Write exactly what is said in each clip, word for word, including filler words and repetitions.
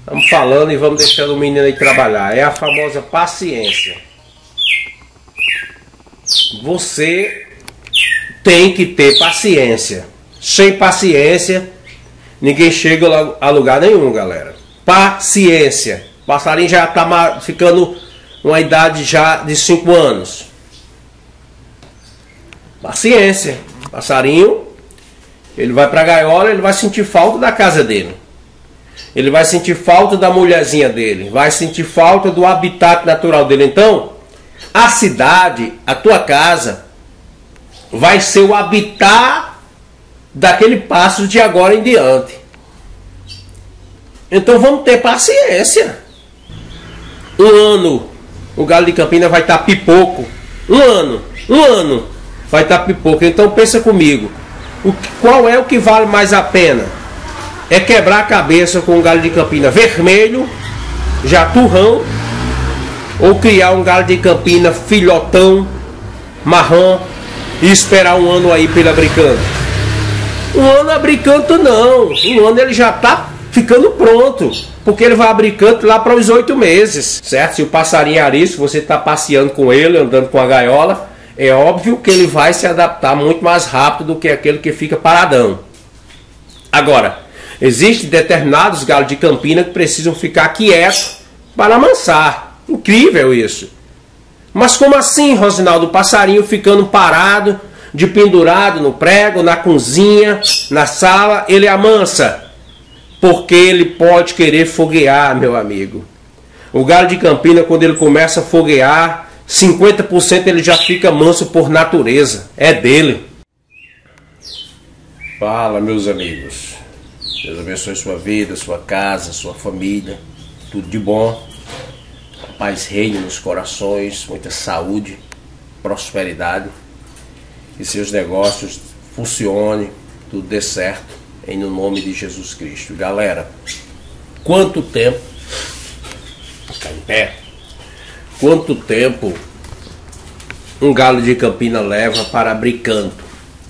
Estamos falando e vamos deixando o menino aí trabalhar. É a famosa paciência. Você tem que ter paciência. Sem paciência, ninguém chega a lugar nenhum, galera. Paciência. O passarinho já está ficando uma idade já de cinco anos. Paciência. Passarinho, ele vai para a gaiola, ele vai sentir falta da casa dele. Ele vai sentir falta da mulherzinha dele. Vai sentir falta do habitat natural dele. Então, a cidade, a tua casa, vai ser o habitat daquele pássaro de agora em diante. Então vamos ter paciência. Um ano, o galo de Campina vai estar pipoco. Um ano, um ano, vai estar pipoco. Então pensa comigo. O, qual é o que vale mais a pena? É quebrar a cabeça com um galo de Campina vermelho, já turrão, ou criar um galo de Campina filhotão, marrom, e esperar um ano aí para ele abrir canto? Um ano abrir canto não, um ano ele já está ficando pronto, porque ele vai abrir canto lá para os oito meses, certo? Se o passarinho é arisco, você está passeando com ele, andando com a gaiola, é óbvio que ele vai se adaptar muito mais rápido do que aquele que fica paradão. Agora, existem determinados galos de Campina que precisam ficar quietos para amansar. Incrível isso. Mas como assim, Rosinaldo? O passarinho ficando parado, de pendurado no prego, na cozinha, na sala, ele amansa. Porque ele pode querer foguear, meu amigo. O galo de Campina, quando ele começa a foguear, cinquenta por cento ele já fica manso por natureza. É dele. Fala, meus amigos. Deus abençoe sua vida, sua casa, sua família. Tudo de bom. A paz reine nos corações, muita saúde, prosperidade. E seus negócios funcionem, tudo dê certo, em nome de Jesus Cristo. Galera, quanto tempo, ficar em pé, quanto tempo um galo de Campina leva para abrir canto?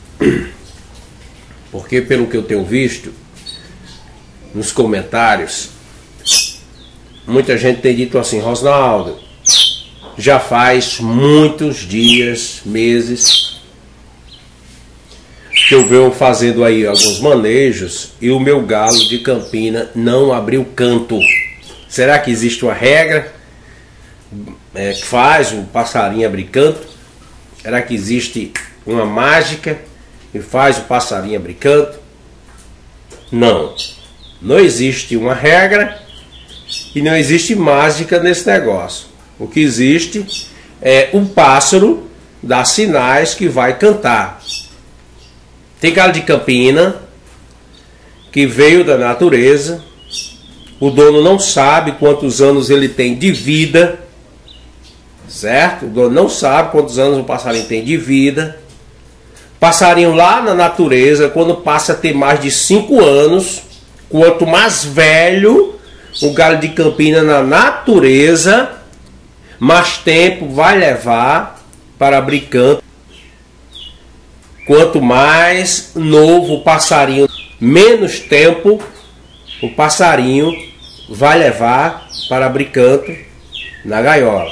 Porque pelo que eu tenho visto nos comentários, muita gente tem dito assim: Rosinaldo, já faz muitos dias, meses, que eu venho fazendo aí alguns manejos e o meu galo de Campina não abriu canto. Será que existe uma regra é, que faz o passarinho abrir canto? Será que existe uma mágica que faz o passarinho abrir canto? Não. Não existe uma regra e não existe mágica nesse negócio. O que existe é o pássaro dar sinais que vai cantar. Tem galo de Campina que veio da natureza, o dono não sabe quantos anos ele tem de vida, certo? O dono não sabe quantos anos o passarinho tem de vida. Passarinho lá na natureza, quando passa a ter mais de cinco anos, quanto mais velho o galo de Campina na natureza, mais tempo vai levar para abrir canto. Quanto mais novo o passarinho, menos tempo o passarinho vai levar para abrir canto na gaiola.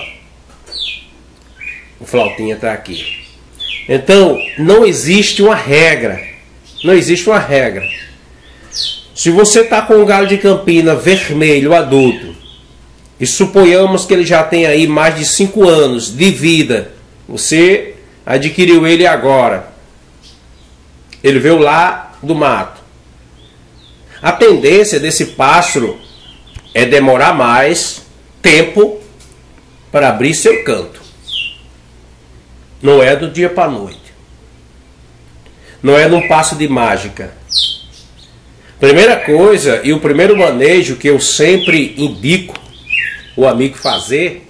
O flautinha está aqui. Então, não existe uma regra. Não existe uma regra. Se você está com um galo de Campina vermelho adulto, e suponhamos que ele já tem aí mais de cinco anos de vida, você adquiriu ele agora, ele veio lá do mato, a tendência desse pássaro é demorar mais tempo para abrir seu canto. Não é do dia para a noite. Não é num passo de mágica. Primeira coisa, e o primeiro manejo que eu sempre indico o amigo fazer,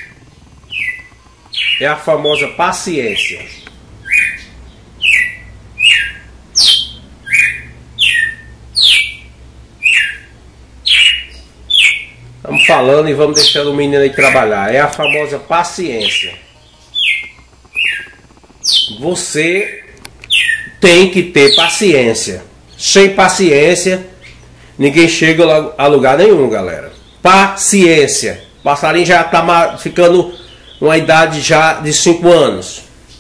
é a famosa paciência. Estamos falando e vamos deixando o menino aí trabalhar. É a famosa paciência. Você tem que ter paciência. Sem paciência, ninguém chega a lugar nenhum, galera. Paciência. O passarinho já está ficando uma idade já de cinco anos.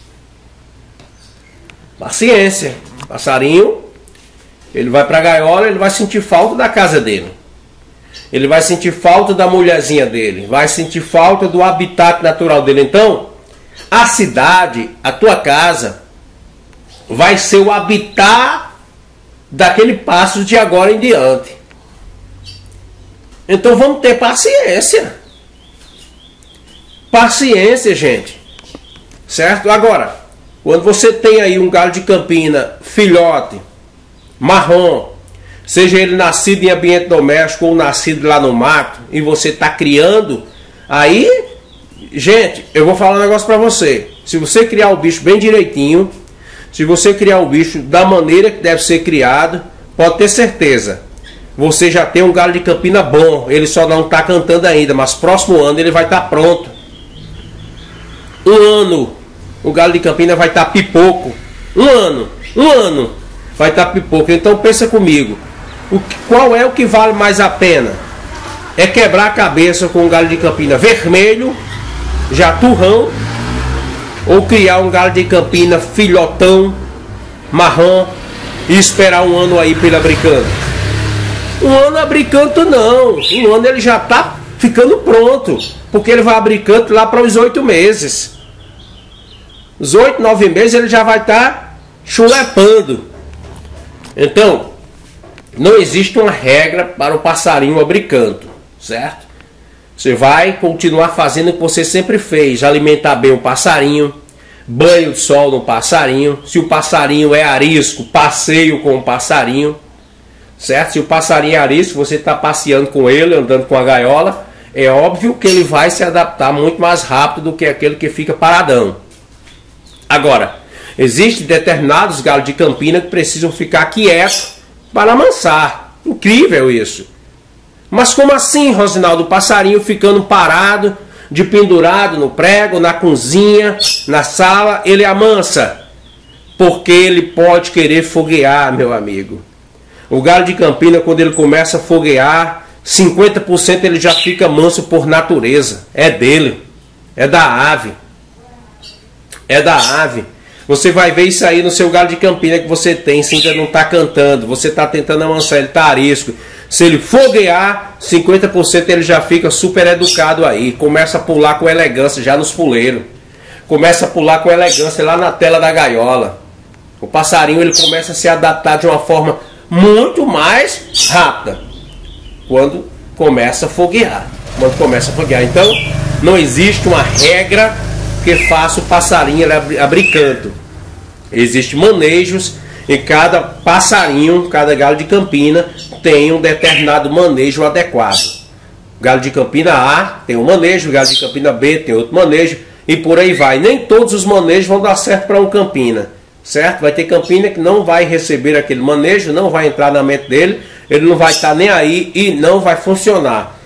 Paciência. Passarinho, ele vai para a gaiola, ele vai sentir falta da casa dele. Ele vai sentir falta da mulherzinha dele. Vai sentir falta do habitat natural dele. Então, a cidade, a tua casa, vai ser o habitat daquele pássaro de agora em diante. Então vamos ter paciência. Paciência, gente. Certo? Agora, quando você tem aí um galo de campina filhote, marrom, seja ele nascido em ambiente doméstico ou nascido lá no mato, e você está criando, aí, gente, eu vou falar um negócio para você. Se você criar o bicho bem direitinho, se você criar o bicho da maneira que deve ser criado, pode ter certeza, você já tem um galo de campina bom. Ele só não está cantando ainda, mas próximo ano ele vai estar tá pronto. Um ano, o galo de campina vai estar tá pipoco. Um ano, um ano, vai estar tá pipoco. Então pensa comigo, o que, qual é o que vale mais a pena? É quebrar a cabeça com um galo de campina vermelho, já turrão, ou criar um galo de campina filhotão, marrom, e esperar um ano aí para ele abrir canto? Um ano abrir canto não, um ano ele já está ficando pronto, porque ele vai abrir canto lá para os oito meses. Os oito, nove meses ele já vai estar tá chulepando. Então, não existe uma regra para o passarinho abrir canto, certo? Você vai continuar fazendo o que você sempre fez, alimentar bem o passarinho, banho de sol no passarinho. Se o passarinho é arisco, passeio com o passarinho, certo? Se o passarinho é arisco, você está passeando com ele, andando com a gaiola, é óbvio que ele vai se adaptar muito mais rápido do que aquele que fica paradão. Agora, existem determinados galos de campina que precisam ficar quietos para amansar. Incrível isso. Mas como assim, Rosinaldo? O passarinho ficando parado, de pendurado no prego, na cozinha, na sala, ele amansa. Porque ele pode querer foguear, meu amigo. O galo de campina, quando ele começa a foguear, cinquenta por cento ele já fica manso por natureza. É dele. É da ave. É da ave. Você vai ver isso aí no seu galo de campina que você tem. Se ainda não está cantando, você está tentando amansar, ele está arisco. Se ele foguear, cinquenta por cento ele já fica super educado aí. Começa a pular com elegância já nos puleiros. Começa a pular com elegância lá na tela da gaiola. O passarinho ele começa a se adaptar de uma forma muito mais rápida quando começa a foguear. Quando começa a foguear. Então, não existe uma regra que faça o passarinho abrir, abrir canto. Existem manejos e cada passarinho, cada galo de campina tem um determinado manejo adequado. O galo de campina A tem um manejo, o galo de campina B tem outro manejo e por aí vai. Nem todos os manejos vão dar certo para um campina, certo? Vai ter campina que não vai receber aquele manejo, não vai entrar na mente dele, ele não vai estar nem aí e não vai funcionar.